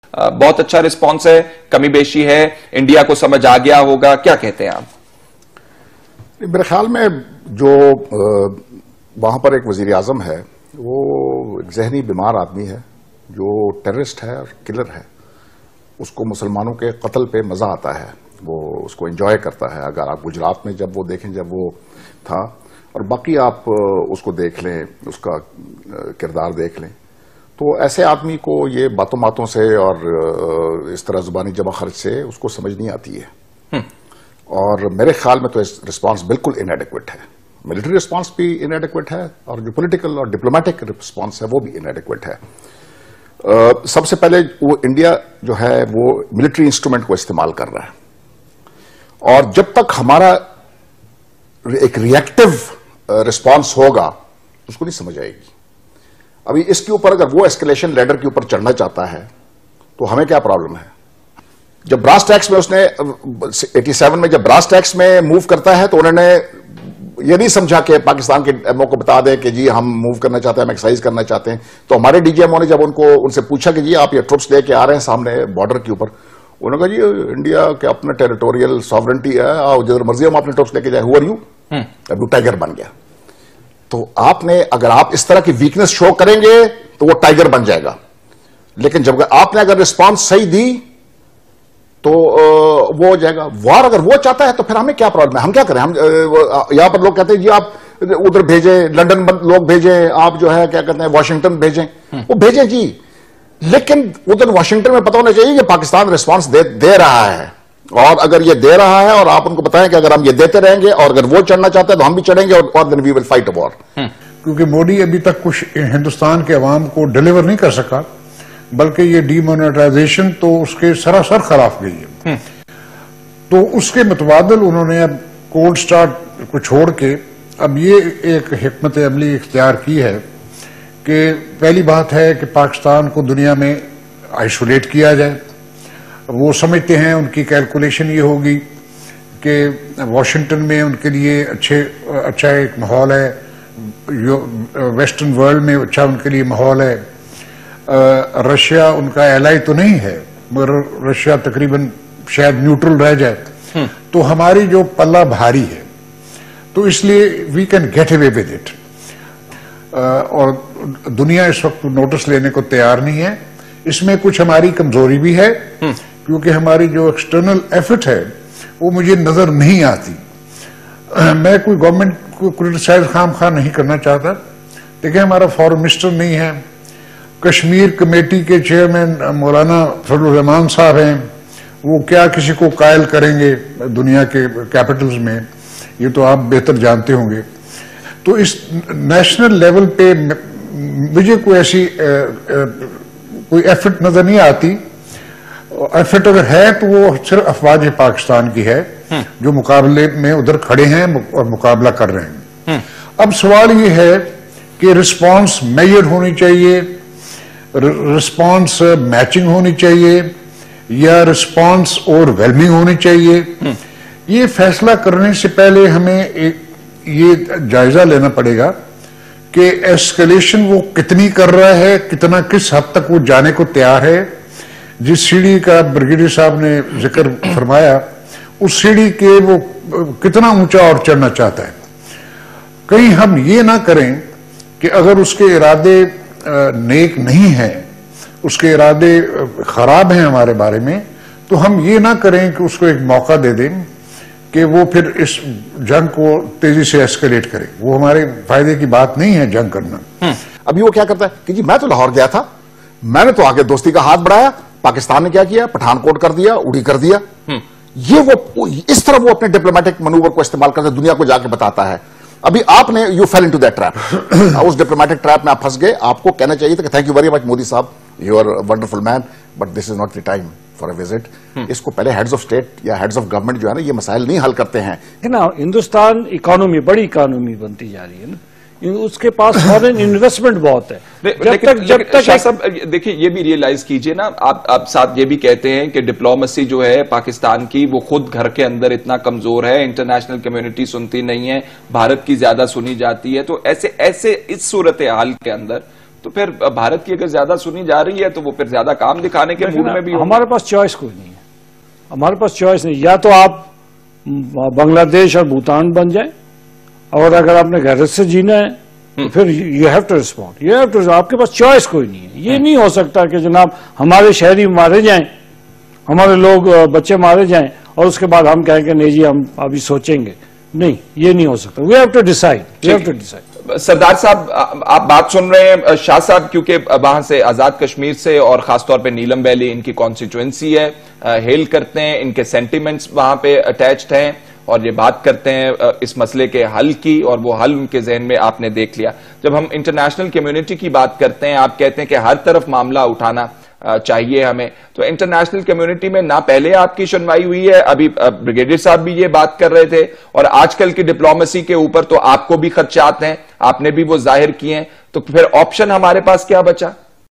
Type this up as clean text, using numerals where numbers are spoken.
बहुत अच्छा रिस्पॉन्स है, कमी बेशी है, इंडिया को समझ आ गया होगा, क्या कहते हैं आप? मेरे ख्याल में जो वहां पर एक वजीर आजम है वो एक जहनी बीमार आदमी है, जो टेररिस्ट है और किलर है। उसको मुसलमानों के कत्ल पे मजा आता है, वो उसको एंजॉय करता है। अगर आप गुजरात में जब वो देखें, जब वो था, और बाकी आप उसको देख लें, उसका किरदार देख लें, तो ऐसे आदमी को ये बातों बातों से और इस तरह जुबानी जमा खर्च से उसको समझ नहीं आती है। और मेरे ख्याल में तो इस रिस्पांस बिल्कुल इनएडिक्वेट है। मिलिट्री रिस्पांस भी इनएडिक्वेट है और जो पॉलिटिकल और डिप्लोमेटिक रिस्पांस है वो भी इनएडिक्वेट है। सबसे पहले वो इंडिया जो है वो मिलिट्री इंस्ट्रूमेंट को इस्तेमाल कर रहा है, और जब तक हमारा एक रिएक्टिव रिस्पांस होगा उसको नहीं समझ आएगी। अभी इसके ऊपर अगर वो एस्केलेशन लैडर के ऊपर चढ़ना चाहता है तो हमें क्या प्रॉब्लम है? जब ब्रास टैक्स में उसने 87 में जब ब्रास टैक्स में मूव करता है तो उन्होंने ये नहीं समझा कि पाकिस्तान के एमओ को बता दें कि जी हम मूव करना चाहते हैं, हम एक्सरसाइज करना चाहते हैं। तो हमारे डीजीएमओ ने जब उनसे पूछा कि जी आप ये ट्रुप्स लेके आ रहे हैं सामने बॉर्डर के ऊपर, उन्होंने कहा जी इंडिया के अपना टेरिटोरियल सॉवरेंटी है, जिधर मर्जी हम अपने ट्रुप्स लेके जाए। Who are you? अब टाइगर बन गया। तो आपने, अगर आप इस तरह की वीकनेस शो करेंगे तो वो टाइगर बन जाएगा, लेकिन जब आपने अगर रिस्पांस सही दी तो वो हो जाएगा। वार अगर वो चाहता है तो फिर हमें क्या प्रॉब्लम है? हम क्या करें? हम यहां पर लोग कहते हैं जी आप उधर भेजें, लंदन लोग भेजें, आप जो है क्या कहते हैं वॉशिंगटन भेजें, वो भेजें जी, लेकिन उधर वॉशिंगटन में पता होना चाहिए कि पाकिस्तान रिस्पांस दे रहा है। और अगर ये दे रहा है और आप उनको बताएं कि अगर हम ये देते रहेंगे और अगर वो चढ़ना चाहते हैं तो हम भी चढ़ेंगे, और then we will fight a war. क्योंकि मोदी अभी तक कुछ हिंदुस्तान के अवाम को डिलीवर नहीं कर सका, बल्कि ये डीमोनेटाइजेशन तो उसके सरासर खिलाफ गई है। तो उसके मुतबादिल उन्होंने अब कोल्ड स्टार्ट को छोड़ के अब ये एक हिकमत अमली इख्तियार की है कि पहली बात है कि पाकिस्तान को दुनिया में आइसोलेट किया जाए। वो समझते हैं, उनकी कैलकुलेशन ये होगी कि वॉशिंगटन में उनके लिए अच्छा एक माहौल है, वेस्टर्न वर्ल्ड में अच्छा उनके लिए माहौल है। रशिया उनका एलाई तो नहीं है, मगर रशिया तकरीबन शायद न्यूट्रल रह जाए, तो हमारी जो पल्ला भारी है, तो इसलिए we can get away with it. और दुनिया इस वक्त नोटिस लेने को तैयार नहीं है। इसमें कुछ हमारी कमजोरी भी है, क्योंकि हमारी जो एक्सटर्नल एफर्ट है वो मुझे नजर नहीं आती। मैं कोई गवर्नमेंट को क्रिटिसाइज खाम नहीं करना चाहता। देखिए, हमारा फॉरेन मिनिस्टर नहीं है, कश्मीर कमेटी के चेयरमैन मौलाना फजलुर रहमान साहब हैं, वो क्या किसी को कायल करेंगे दुनिया के कैपिटल्स में, ये तो आप बेहतर जानते होंगे। तो इस नेशनल लेवल पे मुझे कोई ऐसी कोई एफर्ट नजर नहीं आती। एफर्ट अगर है तो वो सिर्फ अफवाज पाकिस्तान की है, जो मुकाबले में उधर खड़े हैं और मुकाबला कर रहे हैं। अब सवाल ये है कि रिस्पांस मेजर होनी चाहिए, रिस्पांस मैचिंग होनी चाहिए, या रिस्पांस ओवरवेलमिंग होनी चाहिए। ये फैसला करने से पहले हमें ये जायजा लेना पड़ेगा कि एस्केलेशन वो कितनी कर रहा है, कितना किस हद तक वो जाने को तैयार है। जिस सीढ़ी का ब्रिगेडियर साहब ने जिक्र फरमाया, उस सीढ़ी के वो कितना ऊंचा और चढ़ना चाहता है। कहीं हम ये ना करें कि अगर उसके इरादे नेक नहीं है, उसके इरादे खराब हैं हमारे बारे में, तो हम ये ना करें कि उसको एक मौका दे दें कि वो फिर इस जंग को तेजी से एस्केलेट करे। वो हमारे फायदे की बात नहीं है जंग करना। अभी वो क्या करता है कि जी मैं तो लाहौर गया था, मैंने तो आगे दोस्ती का हाथ बढ़ाया, पाकिस्तान ने क्या किया, पठानकोट कर दिया, उड़ी कर दिया। ये वो इस तरह वो अपने डिप्लोमेटिक मनूवर को इस्तेमाल करके दुनिया को जाके बताता है। अभी आपने you fell into that trap, उस डिप्लोमेटिक ट्रैप में आप फंस गए। आपको कहना चाहिए था कि thank you very much Modi साहब, you are wonderful man, but this is not the time for a visit. इसको पहले हेड्स ऑफ स्टेट या हेड्स ऑफ गवर्नमेंट जो है ना, ये मसाइल नहीं हल करते हैं ना। हिंदुस्तान इकोनॉमी बड़ी इकोनॉमी बनती जा रही है ना, उसके पास फॉरेन इन्वेस्टमेंट बहुत है। जब तक शाह साहब देखिए, ये भी रियलाइज कीजिए ना, आप साथ ये भी कहते हैं कि डिप्लोमेसी जो है पाकिस्तान की, वो खुद घर के अंदर इतना कमजोर है, इंटरनेशनल कम्युनिटी सुनती नहीं है, भारत की ज्यादा सुनी जाती है। तो ऐसे इस सूरत हाल के अंदर तो फिर भारत की अगर ज्यादा सुनी जा रही है तो वो फिर ज्यादा काम दिखाने के मूड में भी होगा। हमारे पास चॉइस कोई नहीं है, हमारे पास चॉइस नहीं, या तो आप बांग्लादेश और भूटान बन जाए, और अगर आपने गैरत से जीना है तो फिर you have to respond, you have to, आपके पास चॉइस कोई नहीं है। ये नहीं हो सकता कि जनाब हमारे शहरी मारे जाएं, हमारे लोग बच्चे मारे जाएं और उसके बाद हम कहें कि नहीं जी हम अभी सोचेंगे, नहीं, ये नहीं हो सकता। We have to decide, we have to decide. सरदार साहब, आप बात सुन रहे हैं शाह साहब, क्योंकि वहां से आजाद कश्मीर से और खासतौर पे नीलम वैली इनकी कॉन्स्टिट्यूएंसी है, हेल करते हैं, इनके सेंटिमेंट्स वहां पे अटैच्ड हैं और ये बात करते हैं इस मसले के हल की, और वो हल उनके जहन में आपने देख लिया। जब हम इंटरनेशनल कम्युनिटी की बात करते हैं, आप कहते हैं कि हर तरफ मामला उठाना चाहिए हमें, तो इंटरनेशनल कम्युनिटी में ना पहले आपकी सुनवाई हुई है, अभी ब्रिगेडियर साहब भी ये बात कर रहे थे, और आजकल की डिप्लोमेसी के ऊपर तो आपको भी खदशात हैं, आपने भी वो जाहिर किए हैं, तो फिर ऑप्शन हमारे पास क्या बचा?